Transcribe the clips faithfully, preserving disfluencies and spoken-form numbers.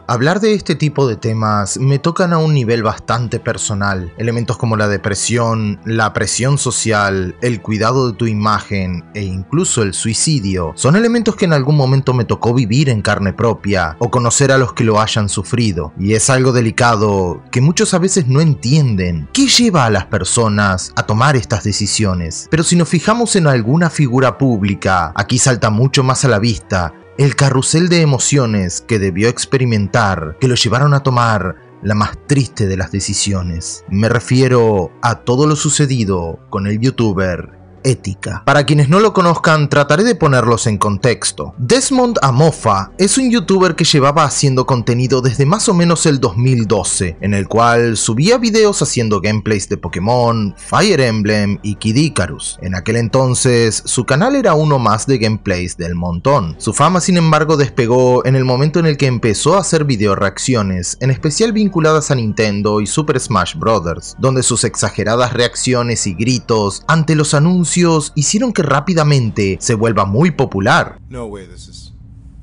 Hablar de este tipo de temas me tocan a un nivel bastante personal. Elementos como la depresión, la presión social, el cuidado de tu imagen e incluso el suicidio son elementos que en algún momento me tocó vivir en carne propia o conocer a los que lo hayan sufrido. Y es algo delicado que muchos a veces no entienden. ¿Qué lleva a las personas a tomar estas decisiones? Pero si nos fijamos en alguna figura pública, aquí salta mucho más a la vista el carrusel de emociones que debió experimentar, que lo llevaron a tomar la más triste de las decisiones. Me refiero a todo lo sucedido con el youtuber Etika. Para quienes no lo conozcan, trataré de ponerlos en contexto. Desmond Amofa es un youtuber que llevaba haciendo contenido desde más o menos el dos mil doce, en el cual subía videos haciendo gameplays de Pokémon, Fire Emblem y Kid Icarus. En aquel entonces, su canal era uno más de gameplays del montón. Su fama, sin embargo, despegó en el momento en el que empezó a hacer video reacciones, en especial vinculadas a Nintendo y Super Smash Bros., donde sus exageradas reacciones y gritos ante los anuncios hicieron que rápidamente se vuelva muy popular. No way this is...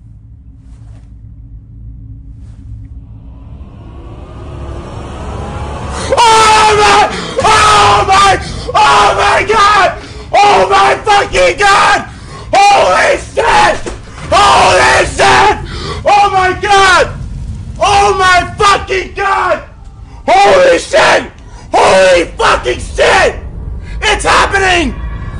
Oh my! Oh my! Oh my God! Oh my fucking God! Holy shit! Holy shit! Oh my God! Oh my fucking God! Holy shit! Holy fucking shit! It's happening!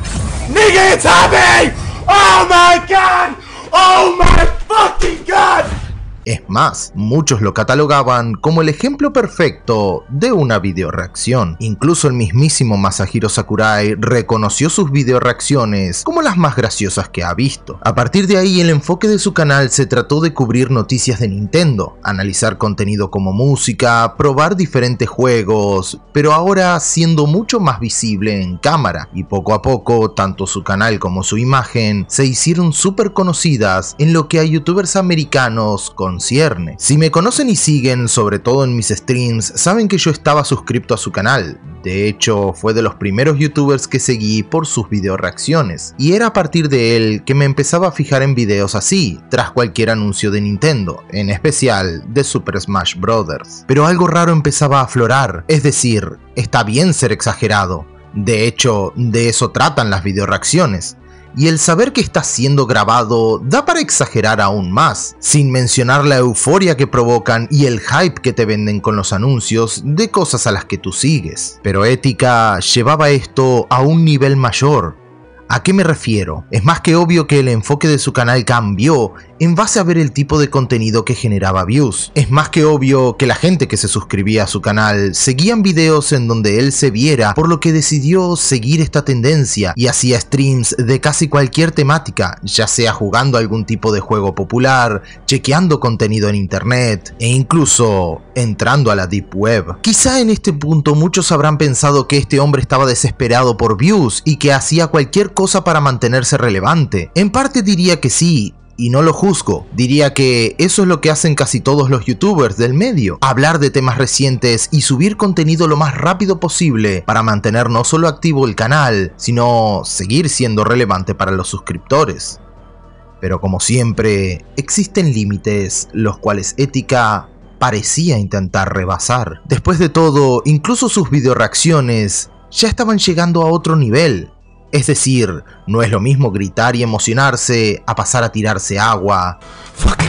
Nigga, it's happening! Oh my God! Oh my fucking God! Es más, muchos lo catalogaban como el ejemplo perfecto de una videoreacción. Incluso el mismísimo Masahiro Sakurai reconoció sus videoreacciones como las más graciosas que ha visto. A partir de ahí, el enfoque de su canal se trató de cubrir noticias de Nintendo, analizar contenido como música, probar diferentes juegos, pero ahora siendo mucho más visible en cámara. Y poco a poco, tanto su canal como su imagen se hicieron súper conocidas en lo que a youtubers americanos con concierne. Si me conocen y siguen, sobre todo en mis streams, saben que yo estaba suscrito a su canal. De hecho, fue de los primeros youtubers que seguí por sus video reacciones, y era a partir de él que me empezaba a fijar en videos así, tras cualquier anuncio de Nintendo, en especial de Super Smash Bros. Pero algo raro empezaba a aflorar, es decir, está bien ser exagerado. De hecho, de eso tratan las video reacciones. Y el saber que está siendo grabado da para exagerar aún más, sin mencionar la euforia que provocan y el hype que te venden con los anuncios de cosas a las que tú sigues. Pero Etika llevaba esto a un nivel mayor. ¿A qué me refiero? Es más que obvio que el enfoque de su canal cambió en base a ver el tipo de contenido que generaba views. Es más que obvio que la gente que se suscribía a su canal seguían videos en donde él se viera, por lo que decidió seguir esta tendencia y hacía streams de casi cualquier temática, ya sea jugando algún tipo de juego popular, chequeando contenido en internet e incluso entrando a la deep web. Quizá en este punto muchos habrán pensado que este hombre estaba desesperado por views y que hacía cualquier cosa para mantenerse relevante. En parte diría que sí, y no lo juzgo. Diría que eso es lo que hacen casi todos los youtubers del medio, hablar de temas recientes y subir contenido lo más rápido posible para mantener no solo activo el canal, sino seguir siendo relevante para los suscriptores. Pero como siempre, existen límites los cuales Etika parecía intentar rebasar. Después de todo, incluso sus videoreacciones ya estaban llegando a otro nivel. Es decir, no es lo mismo gritar y emocionarse a pasar a tirarse agua. Fuck.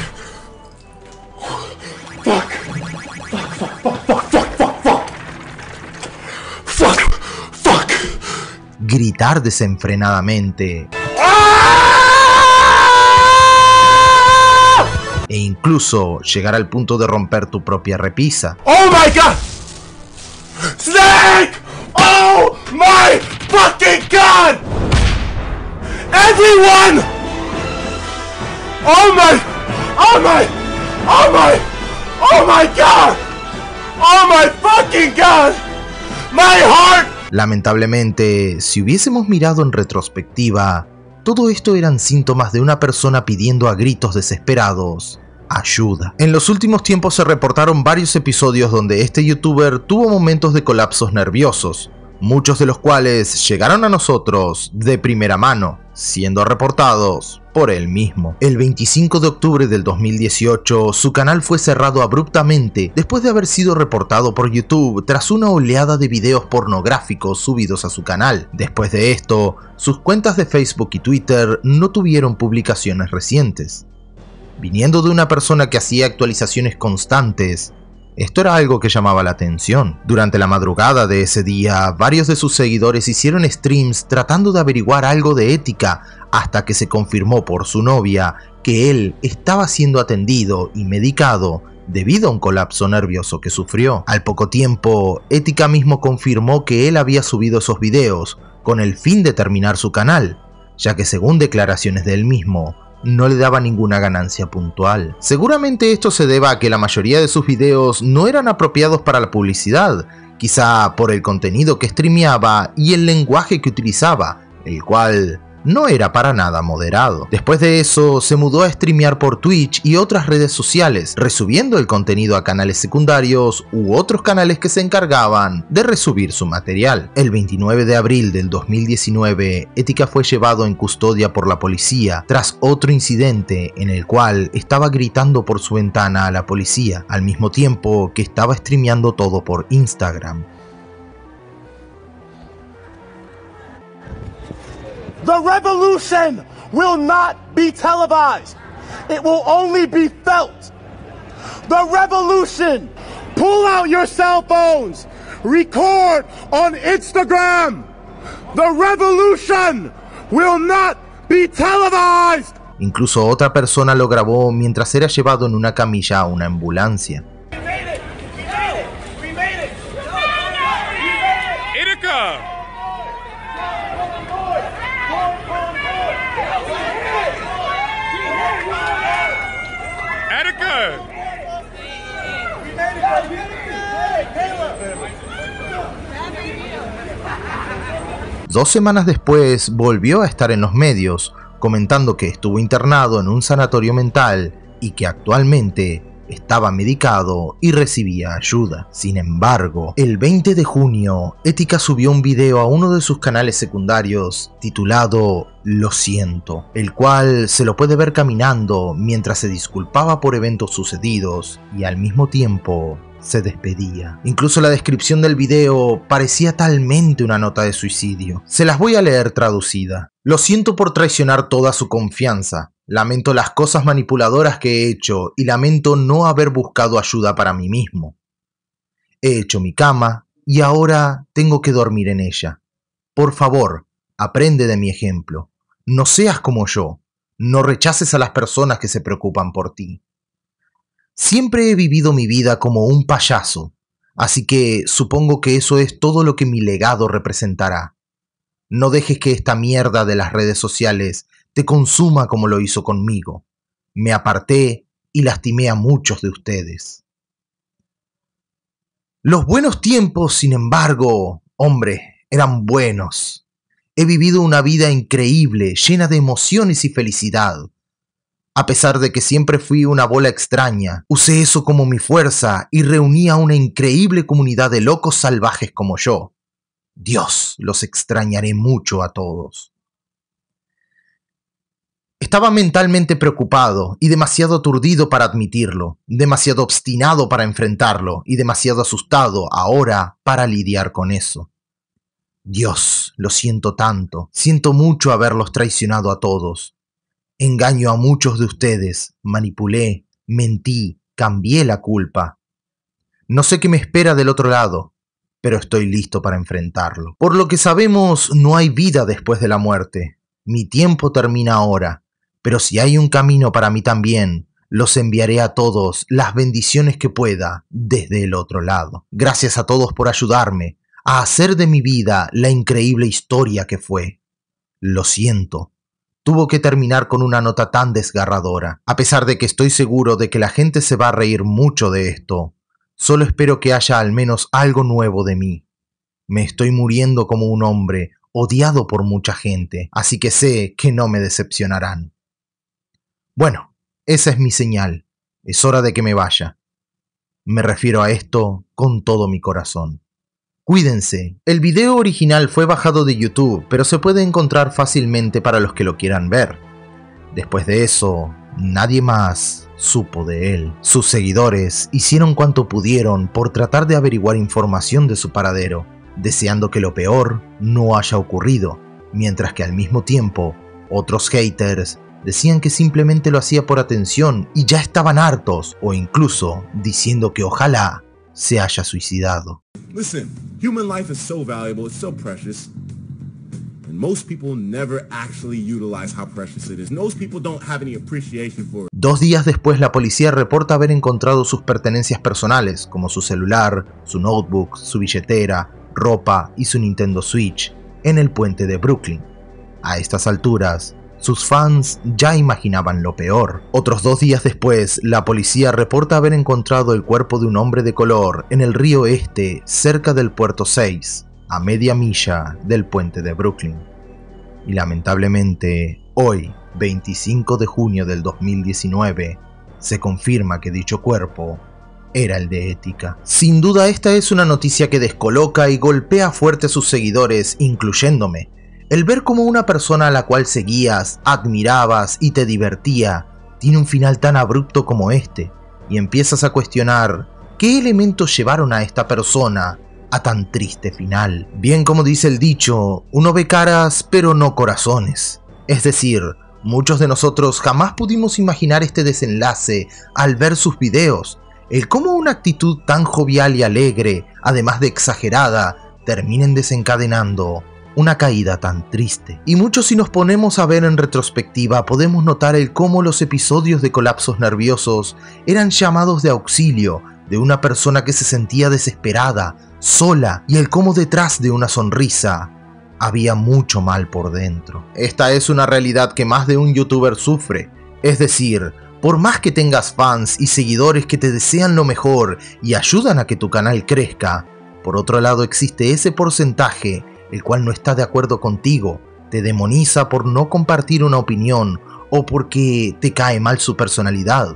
Fuck. Fuck, fuck, fuck, fuck, fuck, fuck, fuck. Fuck, fuck. Gritar desenfrenadamente. E incluso llegar al punto de romper tu propia repisa. Oh my God! Snake! Oh my fucking God! Everyone! Oh my! Oh my! Oh my! Oh my God! Oh my fucking God! My heart! Lamentablemente, si hubiésemos mirado en retrospectiva, todo esto eran síntomas de una persona pidiendo a gritos desesperados ayuda. En los últimos tiempos se reportaron varios episodios donde este youtuber tuvo momentos de colapsos nerviosos, muchos de los cuales llegaron a nosotros de primera mano, siendo reportados por él mismo. El veinticinco de octubre del dos mil dieciocho, su canal fue cerrado abruptamente después de haber sido reportado por YouTube tras una oleada de videos pornográficos subidos a su canal. Después de esto, sus cuentas de Facebook y Twitter no tuvieron publicaciones recientes. Viniendo de una persona que hacía actualizaciones constantes, esto era algo que llamaba la atención. Durante la madrugada de ese día, varios de sus seguidores hicieron streams tratando de averiguar algo de ética, hasta que se confirmó por su novia que él estaba siendo atendido y medicado debido a un colapso nervioso que sufrió. Al poco tiempo, Ética mismo confirmó que él había subido esos videos con el fin de terminar su canal, ya que según declaraciones de él mismo, no le daba ninguna ganancia puntual. Seguramente esto se deba a que la mayoría de sus videos no eran apropiados para la publicidad, quizá por el contenido que streameaba y el lenguaje que utilizaba, el cual no era para nada moderado. Después de eso, se mudó a streamear por Twitch y otras redes sociales, resubiendo el contenido a canales secundarios u otros canales que se encargaban de resubir su material. El veintinueve de abril del dos mil diecinueve, Ética fue llevado en custodia por la policía tras otro incidente en el cual estaba gritando por su ventana a la policía, al mismo tiempo que estaba streameando todo por Instagram. The revolution will not be televised. It will only be felt. The revolution. Pull out your cell phones. Record on Instagram. The revolution will not be televised. Incluso otra persona lo grabó mientras era llevado en una camilla a una ambulancia. We made it. We made it. We made it. Ética. Dos semanas después volvió a estar en los medios, comentando que estuvo internado en un sanatorio mental y que actualmente estaba medicado y recibía ayuda. Sin embargo, el veinte de junio, Ética subió un video a uno de sus canales secundarios titulado Lo siento, el cual se lo puede ver caminando mientras se disculpaba por eventos sucedidos y al mismo tiempo se despedía. Incluso la descripción del video parecía talmente una nota de suicidio. Se las voy a leer traducida. Lo siento por traicionar toda su confianza. Lamento las cosas manipuladoras que he hecho y lamento no haber buscado ayuda para mí mismo. He hecho mi cama y ahora tengo que dormir en ella. Por favor, aprende de mi ejemplo. No seas como yo. No rechaces a las personas que se preocupan por ti. Siempre he vivido mi vida como un payaso, así que supongo que eso es todo lo que mi legado representará. No dejes que esta mierda de las redes sociales te consuma como lo hizo conmigo. Me aparté y lastimé a muchos de ustedes. Los buenos tiempos, sin embargo, hombre, eran buenos. He vivido una vida increíble, llena de emociones y felicidad. A pesar de que siempre fui una bola extraña, usé eso como mi fuerza y reuní a una increíble comunidad de locos salvajes como yo. Dios, los extrañaré mucho a todos. Estaba mentalmente preocupado y demasiado aturdido para admitirlo, demasiado obstinado para enfrentarlo y demasiado asustado ahora para lidiar con eso. Dios, lo siento tanto, siento mucho haberlos traicionado a todos. Engaño a muchos de ustedes, manipulé, mentí, cambié la culpa. No sé qué me espera del otro lado, pero estoy listo para enfrentarlo. Por lo que sabemos, no hay vida después de la muerte. Mi tiempo termina ahora, pero si hay un camino para mí también, los enviaré a todos las bendiciones que pueda desde el otro lado. Gracias a todos por ayudarme a hacer de mi vida la increíble historia que fue. Lo siento. Tuvo que terminar con una nota tan desgarradora. A pesar de que estoy seguro de que la gente se va a reír mucho de esto, solo espero que haya al menos algo nuevo de mí. Me estoy muriendo como un hombre, odiado por mucha gente, así que sé que no me decepcionarán. Bueno, esa es mi señal. Es hora de que me vaya. Me refiero a esto con todo mi corazón. Cuídense. El video original fue bajado de YouTube, pero se puede encontrar fácilmente para los que lo quieran ver. Después de eso, nadie más supo de él. Sus seguidores hicieron cuanto pudieron por tratar de averiguar información de su paradero, deseando que lo peor no haya ocurrido, mientras que al mismo tiempo, otros haters decían que simplemente lo hacía por atención y ya estaban hartos, o incluso diciendo que ojalá se haya suicidado. Listen, human life is so valuable, it's so precious. And most people never actually utilize how precious it is. Most people don't have any appreciation for it. Dos días después, la policía reporta haber encontrado sus pertenencias personales, como su celular, su notebook, su billetera, ropa y su Nintendo Switch, en el puente de Brooklyn. A estas alturas, sus fans ya imaginaban lo peor. Otros dos días después, la policía reporta haber encontrado el cuerpo de un hombre de color en el río Este, cerca del puerto seis, a media milla del puente de Brooklyn. Y lamentablemente, hoy, veinticinco de junio del dos mil diecinueve, se confirma que dicho cuerpo era el de Etika. Sin duda, esta es una noticia que descoloca y golpea fuerte a sus seguidores, incluyéndome. El ver cómo una persona a la cual seguías, admirabas y te divertía, tiene un final tan abrupto como este, y empiezas a cuestionar qué elementos llevaron a esta persona a tan triste final. Bien, como dice el dicho, uno ve caras pero no corazones. Es decir, muchos de nosotros jamás pudimos imaginar este desenlace al ver sus videos, el cómo una actitud tan jovial y alegre, además de exagerada, terminen desencadenando una caída tan triste. Y mucho, si nos ponemos a ver en retrospectiva, podemos notar el cómo los episodios de colapsos nerviosos eran llamados de auxilio de una persona que se sentía desesperada, sola, y el cómo detrás de una sonrisa había mucho mal por dentro. Esta es una realidad que más de un youtuber sufre, es decir, por más que tengas fans y seguidores que te desean lo mejor y ayudan a que tu canal crezca, por otro lado existe ese porcentaje el cual no está de acuerdo contigo, te demoniza por no compartir una opinión o porque te cae mal su personalidad.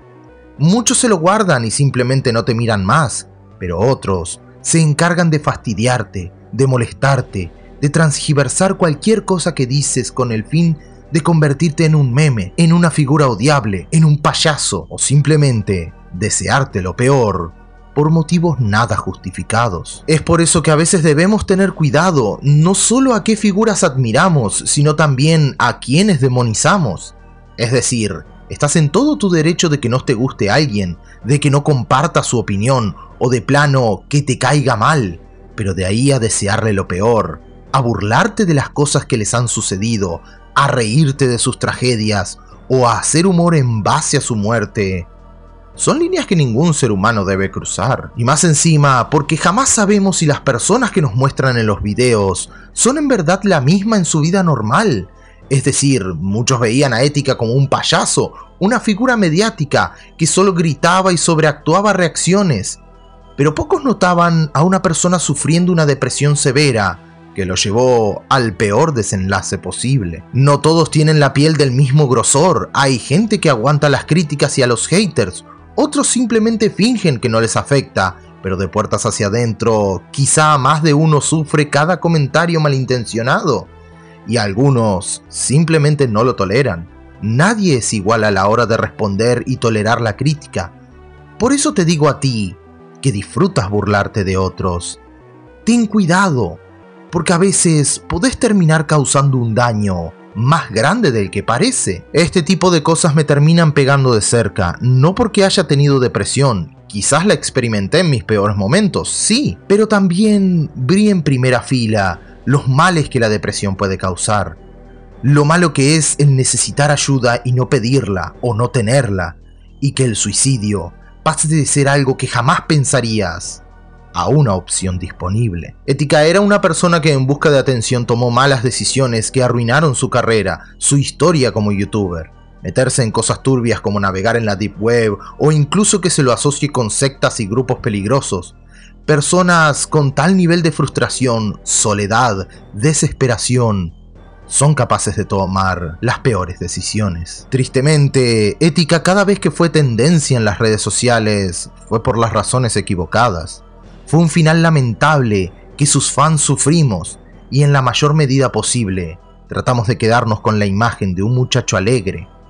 Muchos se lo guardan y simplemente no te miran más, pero otros se encargan de fastidiarte, de molestarte, de transgiversar cualquier cosa que dices con el fin de convertirte en un meme, en una figura odiable, en un payaso o simplemente desearte lo peor por motivos nada justificados. Es por eso que a veces debemos tener cuidado, no solo a qué figuras admiramos, sino también a quienes demonizamos. Es decir, estás en todo tu derecho de que no te guste alguien, de que no compartas su opinión, o de plano que te caiga mal, pero de ahí a desearle lo peor, a burlarte de las cosas que les han sucedido, a reírte de sus tragedias, o a hacer humor en base a su muerte, son líneas que ningún ser humano debe cruzar. Y más encima, porque jamás sabemos si las personas que nos muestran en los videos son en verdad la misma en su vida normal. Es decir, muchos veían a Etika como un payaso, una figura mediática que solo gritaba y sobreactuaba reacciones. Pero pocos notaban a una persona sufriendo una depresión severa que lo llevó al peor desenlace posible. No todos tienen la piel del mismo grosor, hay gente que aguanta las críticas y a los haters, otros simplemente fingen que no les afecta, pero de puertas hacia adentro, quizá más de uno sufre cada comentario malintencionado, y algunos simplemente no lo toleran. Nadie es igual a la hora de responder y tolerar la crítica. Por eso te digo a ti, que disfrutas burlarte de otros, ten cuidado, porque a veces podés terminar causando un daño más grande del que parece. Este tipo de cosas me terminan pegando de cerca, no porque haya tenido depresión, quizás la experimenté en mis peores momentos, sí, pero también vi en primera fila los males que la depresión puede causar, lo malo que es el necesitar ayuda y no pedirla o no tenerla, y que el suicidio pase de ser algo que jamás pensarías a una opción disponible. Etika era una persona que en busca de atención tomó malas decisiones que arruinaron su carrera, su historia como youtuber. Meterse en cosas turbias como navegar en la deep web o incluso que se lo asocie con sectas y grupos peligrosos. Personas con tal nivel de frustración, soledad, desesperación, son capaces de tomar las peores decisiones. Tristemente, Etika cada vez que fue tendencia en las redes sociales fue por las razones equivocadas. Fue un final lamentable que sus fans sufrimos y en la mayor medida posible tratamos de quedarnos con la imagen de un muchacho alegre,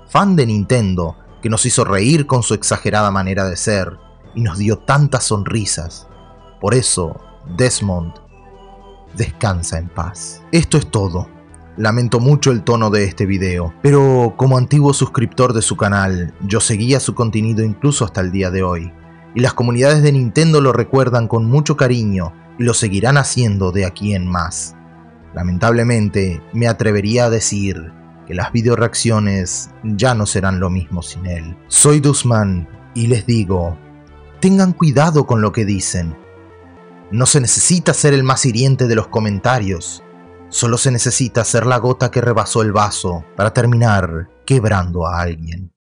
fan de Nintendo, que nos hizo reír con su exagerada manera de ser y nos dio tantas sonrisas. Por eso, Desmond, descansa en paz. Esto es todo. Lamento mucho el tono de este video, pero como antiguo suscriptor de su canal, yo seguía su contenido incluso hasta el día de hoy, y las comunidades de Nintendo lo recuerdan con mucho cariño y lo seguirán haciendo de aquí en más. Lamentablemente, me atrevería a decir que las videoreacciones ya no serán lo mismo sin él. Soy Duzman y les digo, tengan cuidado con lo que dicen. No se necesita ser el más hiriente de los comentarios, solo se necesita ser la gota que rebasó el vaso para terminar quebrando a alguien.